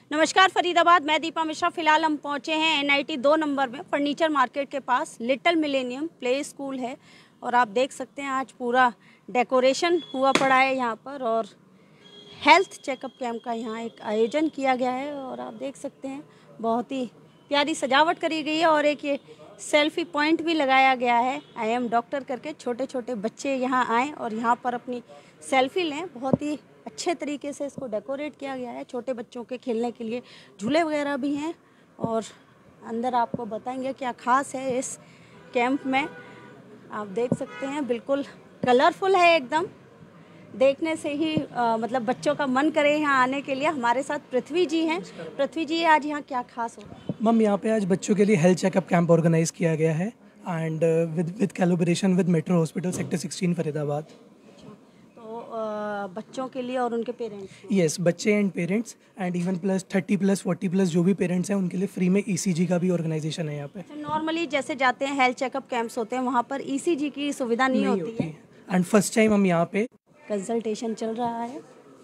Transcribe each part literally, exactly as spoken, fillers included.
नमस्कार फरीदाबाद, मैं दीपा मिश्रा। फिलहाल हम पहुंचे हैं एन आई टी दो नंबर में, फर्नीचर मार्केट के पास लिटिल मिलेनियम प्ले स्कूल है। और आप देख सकते हैं आज पूरा डेकोरेशन हुआ पड़ा है यहाँ पर और हेल्थ चेकअप कैंप का यहाँ एक आयोजन किया गया है। और आप देख सकते हैं बहुत ही प्यारी सजावट करी गई है और एक ये सेल्फी पॉइंट भी लगाया गया है। आई एम डॉक्टर करके छोटे छोटे बच्चे यहाँ आएँ और यहाँ पर अपनी सेल्फी लें। बहुत ही अच्छे तरीके से इसको डेकोरेट किया गया है। छोटे बच्चों के खेलने के लिए झूले वगैरह भी हैं और अंदर आपको बताएंगे क्या ख़ास है इस कैंप में। आप देख सकते हैं बिल्कुल कलरफुल है एकदम, देखने से ही आ, मतलब बच्चों का मन करे यहाँ आने के लिए। हमारे साथ पृथ्वी जी हैं। पृथ्वी जी, आज यहाँ क्या खास होगा? मैम, यहाँ पे आज बच्चों के लिए हेल्थ चेकअप कैंप ऑर्गेनाइज किया गया है and with with collaboration with metro hospital sector sixteen Faridabad. तो आ, बच्चों के लिए और उनके पेरेंट्स? यस, बच्चे and parents and even plus thirty plus forty plus जो भी पेरेंट्स हैं उनके लिए फ्री में ई सी जी का भी ऑर्गेनाइजेशन है यहाँ पे। नॉर्मली जैसे जाते हैं हेल्थ चेकअप कैंप्स होते हैं वहाँ पर ई सी जी की सुविधा नहीं, नहीं होती है। एंड फर्स्ट टाइम हम यहाँ पे कंसल्टेशन चल रहा है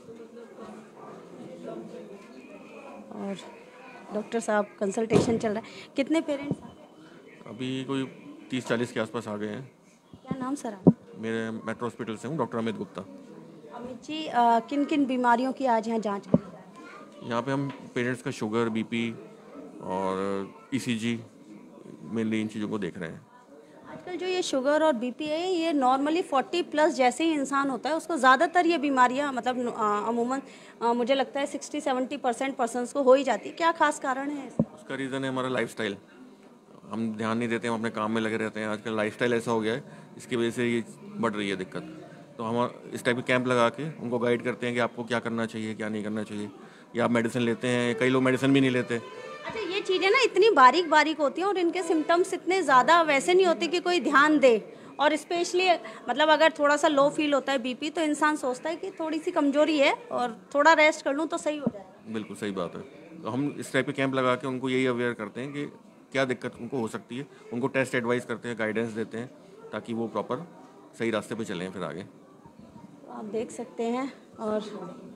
और डॉक्टर साहब कंसल्टेशन चल रहा है। कितने पेरेंट्स? अभी कोई तीस चालीस के आसपास आ गए हैं। क्या नाम सर आप? मेरे मेट्रो हॉस्पिटल से हूँ, डॉक्टर अमित गुप्ता। अमित जी, आ, किन किन बीमारियों की आज यहाँ जांच की? यहाँ पे हम पेरेंट्स का शुगर, बीपी और ई सी जी मेनली इन चीज़ों को देख रहे हैं। आजकल जो ये शुगर और बीपी है ये नॉर्मली फोर्टी प्लस जैसे ही इंसान होता है उसको ज़्यादातर ये बीमारियाँ मतलब अमूमन मुझे लगता है सिक्सटी सेवेंटी परसेंट पर्सनस को हो ही जाती है। क्या खास कारण है इसका? उसका रीज़न है हमारा लाइफस्टाइल। हम ध्यान नहीं देते, हम अपने काम में लगे रहते हैं। आजकल लाइफस्टाइल ऐसा हो गया है, इसकी वजह से ये बढ़ रही है दिक्कत। तो हम इस टाइप के कैंप लगा के उनको गाइड करते हैं कि आपको क्या करना चाहिए, क्या नहीं करना चाहिए। या आप मेडिसिन लेते हैं, कई लोग मेडिसिन भी नहीं लेते। अच्छा, ये चीज़ें ना इतनी बारीक बारीक होती हैं और इनके सिम्टम्स इतने ज़्यादा वैसे नहीं होते कि कोई ध्यान दे। और स्पेशली मतलब अगर थोड़ा सा लो फील होता है बीपी तो इंसान सोचता है कि थोड़ी सी कमजोरी है और थोड़ा रेस्ट कर लूँ तो सही हो जाए। बिल्कुल सही बात है। तो हम इस टाइप के कैंप लगा के उनको यही अवेयर करते हैं कि क्या दिक्कत उनको हो सकती है। उनको टेस्ट एडवाइस करते हैं, गाइडेंस देते हैं ताकि वो प्रॉपर सही रास्ते पे चलें फिर आगे। तो आप देख सकते हैं और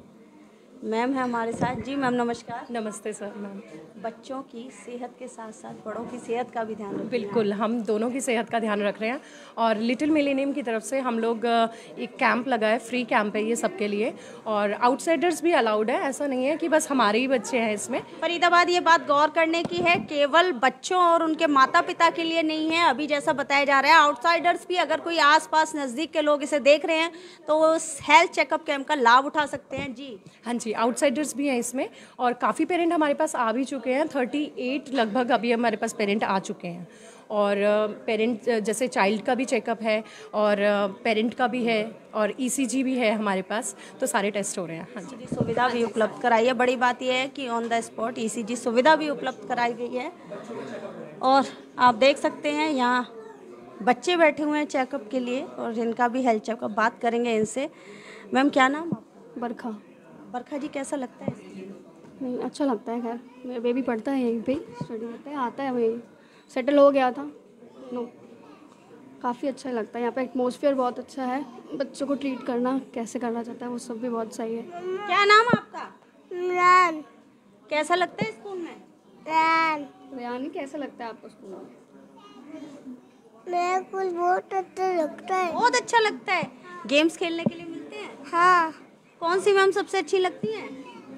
मैम है हमारे साथ। जी मैम नमस्कार। नमस्ते सर। मैम, बच्चों की सेहत के साथ साथ बड़ों की सेहत का भी ध्यान रखते हैं? बिल्कुल, हम दोनों की सेहत का ध्यान रख रहे हैं और लिटिल मिलेनियम की तरफ से हम लोग एक कैंप लगा है, फ्री कैंप है ये सबके लिए और आउटसाइडर्स भी अलाउड है। ऐसा नहीं है कि बस हमारे ही बच्चे हैं इसमें। फरीदाबाद ये बात गौर करने की है, केवल बच्चों और उनके माता पिता के लिए नहीं है। अभी जैसा बताया जा रहा है आउटसाइडर्स भी, अगर कोई आसपास नज़दीक के लोग इसे देख रहे हैं तो वो हेल्थ चेकअप कैंप का लाभ उठा सकते हैं। जी हाँ जी, आउटसाइडर्स भी हैं इसमें और काफ़ी पेरेंट हमारे पास आ भी चुके हैं। थर्टी एट लगभग अभी हमारे पास पेरेंट आ चुके हैं और पेरेंट जैसे चाइल्ड का भी चेकअप है और पेरेंट का भी है और ई सी जी भी है हमारे पास। तो सारे टेस्ट हो रहे हैं। हाँ जी, सुविधा भी उपलब्ध कराई है। बड़ी बात यह है कि on the spot E C G सुविधा भी उपलब्ध कराई गई है। और आप देख सकते हैं यहाँ बच्चे बैठे हुए हैं चेकअप के लिए और इनका भी हेल्थ चेकअप बात करेंगे इनसे। मैम क्या नाम? बरखा। बरखा जी, कैसा लगता है? नहीं, अच्छा लगता है। खैर मेरा बेबी पढ़ता है यहीं पे, स्टडी करता है, आता है वहीं, सेटल हो गया था। नो, काफ़ी अच्छा लगता है यहाँ पे। एटमॉस्फेयर बहुत अच्छा है। बच्चों को ट्रीट करना कैसे करना चाहता है वो सब भी बहुत सही है। क्या नाम आपका? रैन। कैसा लगता है स्कूल में? रैन। रेहानी, कैसा लगता है आपको स्कूल में? मेरे को बहुत अच्छा लगता है। बहुत अच्छा लगता है। गेम्स खेलने के लिए मिलते हैं? हाँ। कौन सी मैम सबसे अच्छी लगती है?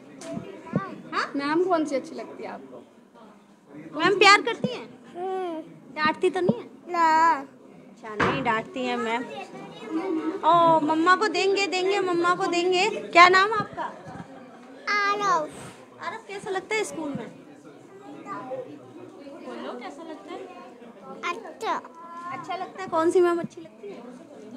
हाँ, मैम कौन सी अच्छी लगती है आपको? मैम प्यार करती हैं? डांटती तो नहीं है? ना। अच्छा, नहीं डांटती हैं मैम। ओ, मम्मा को देंगे देंगे मम्मा को देंगे। क्या नाम आपका? आरव। आरव, कैसा लगता है स्कूल में? बोलो, कैसा लगता है? अच्छा। अच्छा लगता है। कौन सी मैम अच्छी लगती है?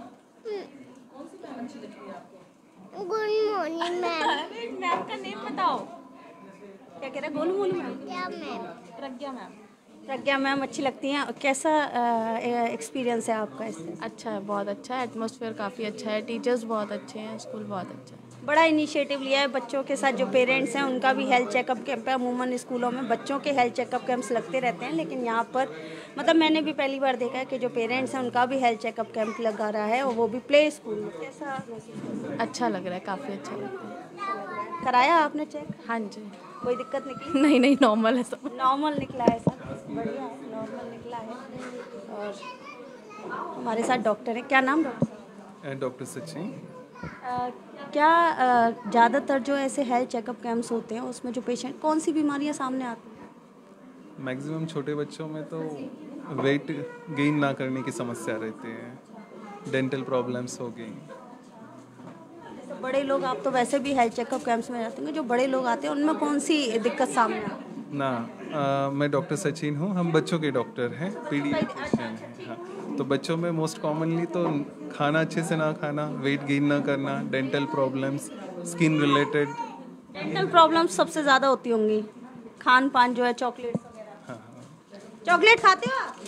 Good morning ma'am. मैम का नेम बताओ। क्या कह रहे हैं? गोलू मोलू मैम? क्या ma'am? Pragya ma'am. Pragya ma'am अच्छी लगती हैं। कैसा एक्सपीरियंस है आपका इससे? अच्छा है, बहुत अच्छा है। एटमॉस्फेयर काफ़ी अच्छा है, टीचर्स बहुत अच्छे हैं, स्कूल बहुत अच्छा है। बड़ा इनिशिएटिव लिया है। बच्चों के साथ जो पेरेंट्स हैं उनका भी हेल्थ चेकअप कैंप है। अमूमन स्कूलों में बच्चों के हेल्थ चेकअप कैंप्स लगते रहते हैं, लेकिन यहाँ पर मतलब मैंने भी पहली बार देखा है कि जो पेरेंट्स हैं उनका भी हेल्थ चेकअप कैंप लगा रहा है और वो भी प्ले स्कूल में। कैसा? अच्छा लग रहा है, काफ़ी अच्छा लग रहा है। कराया आपने चेक? हाँ जी। कोई दिक्कत निकली? नहीं नहीं नॉर्मल है सब। नॉर्मल निकला है सब, बढ़िया है, नॉर्मल निकला है। और हमारे साथ डॉक्टर है, क्या नाम डॉक्टर? डॉक्टर सचिन। अ, क्या अ, ज़्यादातर जो ऐसे हेल्थ चेकअप कैंप्स होते हैं उसमें जो पेशेंट कौन सी बीमारियां सामने आती हैं? मैक्सिमम छोटे बच्चों में तो वेट गेन ना करने की समस्या रहती है, डेंटल प्रॉब्लम्स हो गई। जैसे बड़े लोग, आप तो वैसे भी हेल्थ चेकअप कैंप्स में जाते हैं, जो बड़े लोग आते हैं उनमें कौन सी दिक्कत सामने आती है? ना आ, मैं डॉक्टर सचिन हूँ, हम बच्चों के डॉक्टर हैं, पीडियाट्रिशियन हैं। हाँ, तो बच्चों में मोस्ट कॉमनली तो खाना अच्छे से ना खाना, वेट गेन ना करना, dental problems, skin related. Dental problems सबसे ज़्यादा होती होंगी, खान पान जो है, चॉकलेट वगैरह। हाँ हाँ। चॉकलेट खाते हो आप?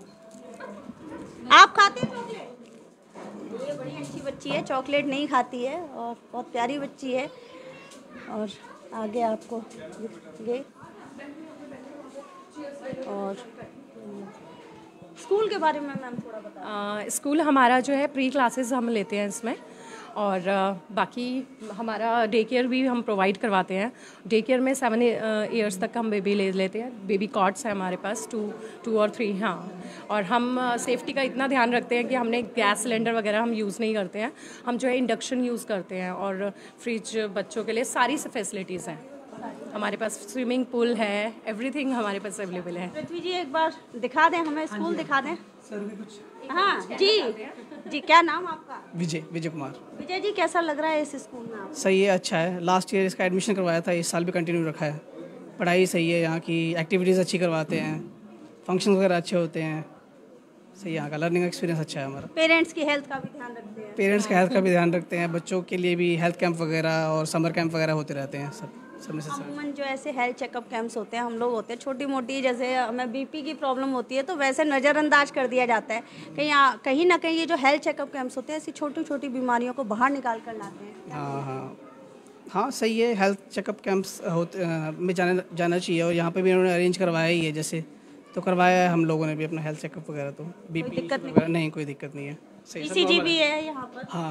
आप खाते हैं चॉकलेट? ये बड़ी अच्छी बच्ची है, चॉकलेट नहीं खाती है और बहुत प्यारी बच्ची है। और आगे आपको ये और स्कूल के बारे में मैम थोड़ा बताएं। स्कूल हमारा जो है प्री क्लासेस हम लेते हैं इसमें, और uh, बाकी हमारा डे केयर भी हम प्रोवाइड करवाते हैं। डे केयर में सेवन ईयर्स तक हम बेबी ले लेते हैं, बेबी कॉट्स हैं हमारे पास, टू टू और थ्री। हाँ, और हम सेफ्टी uh, का इतना ध्यान रखते हैं कि हमने गैस सिलेंडर वगैरह हम यूज़ नहीं करते हैं, हम जो है इंडक्शन यूज़ करते हैं। और फ्रिज बच्चों के लिए सारी फैसिलिटीज़ हैं हमारे पास, स्विमिंग पूल है, एवरीथिंग हमारे पास अवेलेबल है। पृथ्वी जी एक बार दिखा दें हमें, स्कूल दिखा दें। सर भी कुछ? हाँ जी जी, क्या नाम आपका? विजय विजय कुमार। विजय जी, कैसा लग रहा है इस स्कूल में आपको? सही है, अच्छा है। लास्ट ईयर इसका एडमिशन करवाया था, इस साल भी कंटिन्यू रखा है। पढ़ाई सही है, यहाँ की एक्टिविटीज़ अच्छी करवाते हैं, फंक्शन वगैरह अच्छे होते हैं, सही यहाँ का लर्निंग एक्सपीरियंस अच्छा है हमारा। पेरेंट्स की हेल्थ का भी ध्यान रखते हैं? पेरेंट्स का हेल्थ का भी ध्यान रखते हैं, बच्चों के लिए भी हेल्थ कैंप वगैरह और समर कैंप वगैरह होते रहते हैं, सब सब में से सब। अमूमन जो ऐसे हेल्थ चेकअप कैंप्स होते हैं, हम लोग होते हैं छोटी मोटी, जैसे हमें बीपी की प्रॉब्लम होती है तो वैसे नज़रअंदाज कर दिया जाता है। कहीं आ, कहीं ना कहीं ये जो हेल्थ चेकअप कैंप्स होते हैं ऐसी छोटी छोटी बीमारियों को बाहर निकाल कर लाते हैं। हाँ हाँ हाँ, सही है। हेल्थ चेकअप कैंप्स होते में जाना जाना चाहिए, और यहाँ पे भी उन्होंने अरेंज करवाया ही है, जैसे तो करवाया है हम लोगों ने भी अपना हेल्थ चेकअप वगैरह। तो बीपी दिक्कत नहीं? वगैरह नहीं, कोई दिक्कत नहीं है, सही है। ईसीजी भी है यहाँ पर? हाँ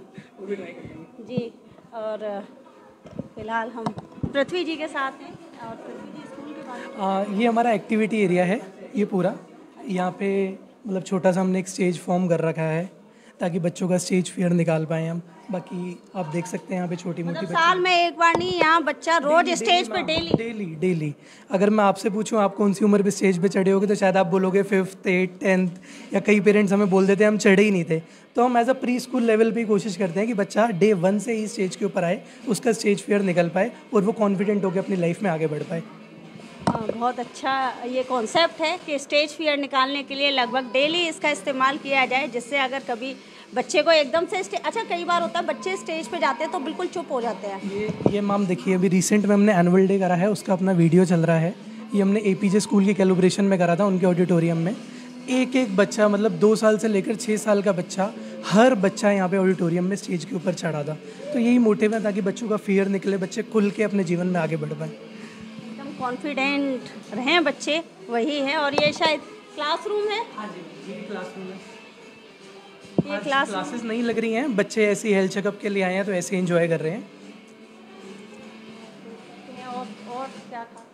जी। और फिलहाल हम पृथ्वी जी के साथ हैं, और पृथ्वी जी स्कूल के बारे में। आ, ये हमारा एक्टिविटी एरिया है, ये पूरा यहाँ पे मतलब छोटा सा हमने एक स्टेज फॉर्म कर रखा है ताकि बच्चों का स्टेज फियर निकाल पाएँ हम। बाकी आप देख सकते हैं यहाँ पे छोटी मोटी मतलब साल में एक बार नहीं, यहाँ बच्चा रोज स्टेज पे डेली डेली डेली अगर मैं आपसे पूछूं आप कौन सी उम्र पे स्टेज पे चढ़े होगे तो शायद आप बोलोगे फिफ्थ एट टेंथ, या कई पेरेंट्स हमें बोल देते हैं हम चढ़े ही नहीं थे। तो हम as a preschool level पे कोशिश करते हैं कि बच्चा डे वन से ही स्टेज के ऊपर आए, उसका स्टेज फियर निकल पाए और वो कॉन्फिडेंट होकर अपनी लाइफ में आगे बढ़ पाए। हाँ, बहुत अच्छा ये कॉन्सेप्ट है कि स्टेज फियर निकालने के लिए लगभग डेली इसका इस्तेमाल किया जाए, जिससे अगर कभी बच्चे को एकदम से स्टेज, अच्छा कई बार होता है बच्चे स्टेज पे जाते हैं तो बिल्कुल चुप हो जाते हैं। ये ये मैम देखिए, अभी रिसेंट में हमने एनुअल डे करा है, उसका अपना वीडियो चल रहा है। ये हमने एपीजे स्कूल के कैलिब्रेशन में करा था, उनके ऑडिटोरियम में। एक एक बच्चा, मतलब दो साल से लेकर छः साल का बच्चा, हर बच्चा यहाँ पे ऑडिटोरियम में स्टेज के ऊपर चढ़ा था। तो यही मोटिव है ताकि बच्चों का फियर निकले, बच्चे खुल के अपने जीवन में आगे बढ़ पाए, एकदम कॉन्फिडेंट रहें बच्चे, वही है। और ये शायद क्लासरूम है। हाँ जी, ये क्लासरूम है। ये क्लास क्लासेस नहीं लग रही हैं, बच्चे ऐसे ही हेल्थ चेकअप के लिए आए हैं तो ऐसे एंजॉय कर रहे हैं। और और क्या था?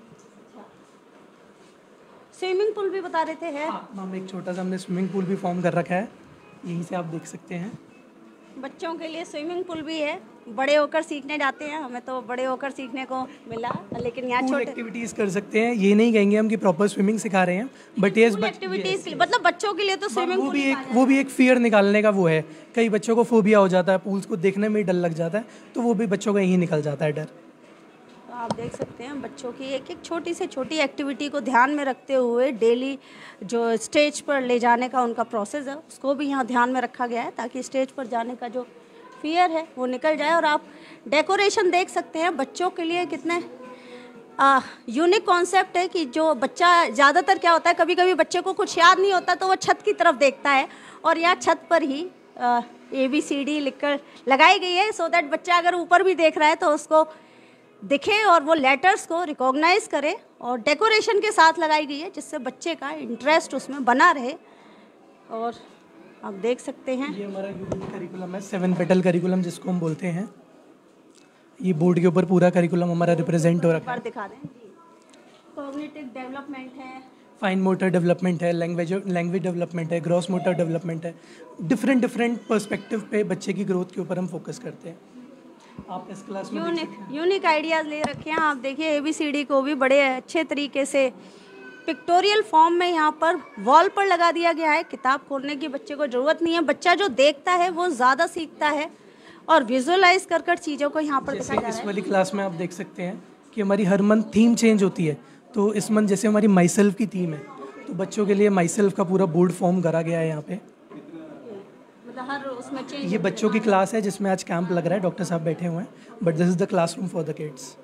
स्विमिंग पूल भी बता रहे थे है? हाँ मैम, एक छोटा सा हमने स्विमिंग पूल भी फॉर्म कर रखा है, यहीं से आप देख सकते हैं। बच्चों के लिए स्विमिंग पूल भी है, बड़े होकर सीखने जाते हैं, हमें तो बड़े होकर सीखने को मिला, लेकिन यहाँ छोटे एक्टिविटीज़ कर सकते हैं। ये नहीं कहेंगे हम कि प्रॉपर स्विमिंग सिखा रहे हैं, बट ये एक्टिविटीज मतलब बच्चों के लिए तो स्विमिंग वो पूल भी एक वो भी एक फियर निकालने का वो है। कई बच्चों को फोबिया हो जाता है, पूल्स को देखने में ही डर लग जाता है, तो वो भी बच्चों का यही निकल जाता है डर। तो आप देख सकते हैं बच्चों की एक एक छोटी से छोटी एक्टिविटी को ध्यान में रखते हुए डेली जो स्टेज पर ले जाने का उनका प्रोसेस है उसको भी यहाँ ध्यान में रखा गया है, ताकि स्टेज पर जाने का जो फियर है वो निकल जाए। और आप डेकोरेशन देख सकते हैं बच्चों के लिए कितने यूनिक कॉन्सेप्ट है कि जो बच्चा, ज़्यादातर क्या होता है कभी कभी बच्चे को कुछ याद नहीं होता तो वो छत की तरफ देखता है, और यहाँ छत पर ही ए बी सी डी लिख कर लगाई गई है, सो दैट बच्चा अगर ऊपर भी देख रहा है तो उसको दिखे और वो लेटर्स को रिकॉग्नाइज करे, और डेकोरेशन के साथ लगाई गई है जिससे बच्चे का इंटरेस्ट उसमें बना रहे। और आप देख सकते हैं ये हमारा यूनिक करिकुलम है, सेवन पेटल करिकुलम जिसको हम बोलते हैं। ये बोर्ड के ऊपर पूरा करिकुलम हमारा रिप्रेजेंट हो रखा है। बार दिखा दें। कॉग्निटिव डेवलपमेंट है, फाइन मोटर डेवलपमेंट है, लैंग्वेज लैंग्वेज डेवलपमेंट है, ग्रॉस मोटर डेवलपमेंट है। डिफरेंट डिफरेंट पर्सपेक्टिव पे बच्चे की ग्रोथ के ऊपर हम फोकस करते हैं। आप इस क्लास में यूनिक यूनिक आइडियाज़ ले रखे हैं आप। देखिए ए बी सी डी को भी बड़े अच्छे तरीके से पिक्टोरियल फॉर्म में यहाँ पर वॉल पर लगा दिया गया है। किताब खोलने की बच्चे को ज़रूरत नहीं है। बच्चा जो देखता है वो ज़्यादा सीखता है और विजुअलाइज कर कर चीज़ों को यहाँ पर दिखाया जा रहा है। इस वाली क्लास में आप देख सकते हैं कि हमारी हर मंथ थीम चेंज होती है। तो इस मंथ जैसे हमारी माई सेल्फ की थीम है, तो बच्चों के लिए माई सेल्फ का पूरा बोर्ड फॉर्म करा गया है यहाँ पे। मतलब हर उसमें चेंज। ये बच्चों की क्लास है जिसमें आज कैंप लग रहा है, डॉक्टर साहब बैठे हुए हैं, but this is the classroom for the kids.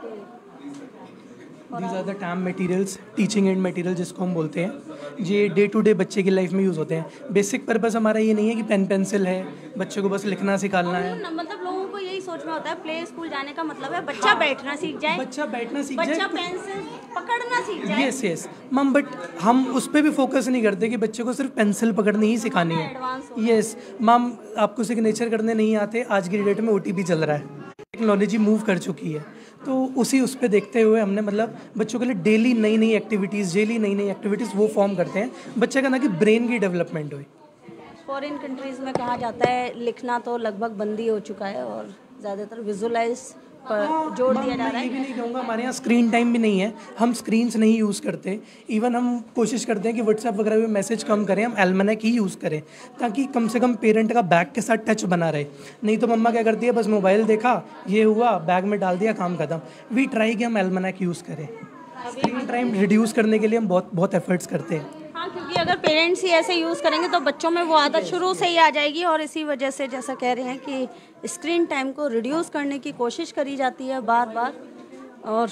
These are the team materials, teaching and material जिसको हम बोलते हैं। ये डे टू डे बच्चे की लाइफ में यूज़ होते हैं। बेसिक पर्पस हमारा ये नहीं है कि पेन पेंसिल है, बच्चे को बस लिखना सिखाना है। मतलब लोगों को यही सोच में होता है प्ले स्कूल जाने का मतलब है बच्चा बैठना सीख जाए, बच्चा बैठना सीख जाए, बच्चा पेंसिल पकड़ना सीख जाए। यस यस मैम, बट हम उस पर भी फोकस नहीं करते कि बच्चे को सिर्फ पेंसिल पकड़नी ही सिखानी है। यस मैम, आपको सिग्नेचर करने नहीं आते, आज की डेट में ओ टी पी चल रहा है, टेक्नोलॉजी मूव कर चुकी है। तो उसी उस पर देखते हुए हमने मतलब बच्चों के लिए डेली नई नई एक्टिविटीज़ डेली नई नई एक्टिविटीज़ वो फॉर्म करते हैं बच्चे का, ना कि ब्रेन की डेवलपमेंट हुई। फॉरेन कंट्रीज़ में कहा जाता है लिखना तो लगभग बंद ही हो चुका है और ज़्यादातर विजुअलाइज पर जोर दिया जा रहा है। ये भी नहीं कहूँगा हमारे यहाँ स्क्रीन टाइम भी नहीं है, हम स्क्रीन्स नहीं यूज़ करते। इवन हम कोशिश करते हैं कि व्हाट्सएप वगैरह में मैसेज कम करें, हम एल्मैनाक ही यूज़ करें ताकि कम से कम पेरेंट का बैग के साथ टच बना रहे। नहीं तो मम्मा क्या करती है, बस मोबाइल देखा, ये हुआ, बैग में डाल दिया, काम खत्म। वी ट्राई कि हम एल्मैनाक यूज़ करें। स्क्रीन टाइम रिड्यूस करने के लिए हम बहुत बहुत एफर्ट्स करते हैं। हाँ, क्योंकि अगर पेरेंट्स ही ऐसे यूज़ करेंगे तो बच्चों में वो आदत शुरू से ही आ जाएगी और इसी वजह से जैसा कह रहे हैं कि स्क्रीन टाइम को रिड्यूस करने की कोशिश करी जाती है बार बार। और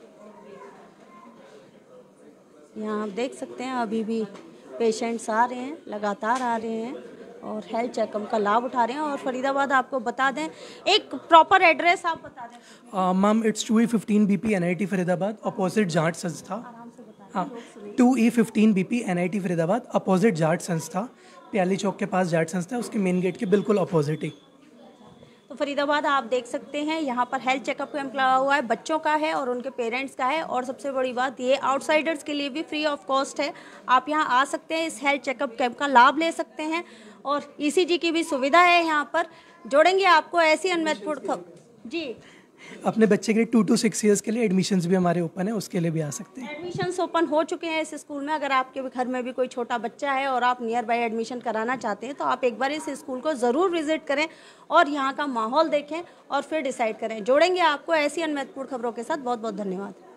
यहाँ आप देख सकते हैं अभी भी पेशेंट्स आ रहे हैं, लगातार आ रहे हैं और हेल्थ चेकअप का लाभ उठा रहे हैं। और फरीदाबाद आपको बता दें, एक प्रॉपर एड्रेस आप बता दें। Ma'am it's two E fifteen B P N I T Faridabad, opposite Jat Sanstha. हाँ, two E fifteen B P N I T Faridabad, opposite Jat Sanstha, Pyali चौक के पास जाट संस्था, उसके मेन गेट के बिल्कुल अपोजिट ही। तो फरीदाबाद आप देख सकते हैं यहाँ पर हेल्थ चेकअप कैंप लगा हुआ है, बच्चों का है और उनके पेरेंट्स का है। और सबसे बड़ी बात ये आउटसाइडर्स के लिए भी फ्री ऑफ कॉस्ट है। आप यहाँ आ सकते हैं, इस हेल्थ चेकअप कैंप का लाभ ले सकते हैं और ई सी जी की भी सुविधा है यहाँ पर। जोड़ेंगे आपको ऐसी अनमहत्वपूर्ण जी। अपने बच्चे के लिए टू टू सिक्स ईयर्स के लिए एडमिशन्स भी हमारे ओपन है, उसके लिए भी आ सकते हैं। एडमिशन्स ओपन हो चुके हैं इस स्कूल में। अगर आपके घर में भी कोई छोटा बच्चा है और आप नियर बाय एडमिशन कराना चाहते हैं तो आप एक बार इस स्कूल को ज़रूर विजिट करें और यहाँ का माहौल देखें और फिर डिसाइड करें। जोड़ेंगे आपको ऐसी अनमहत्वपूर्ण खबरों के साथ। बहुत बहुत धन्यवाद।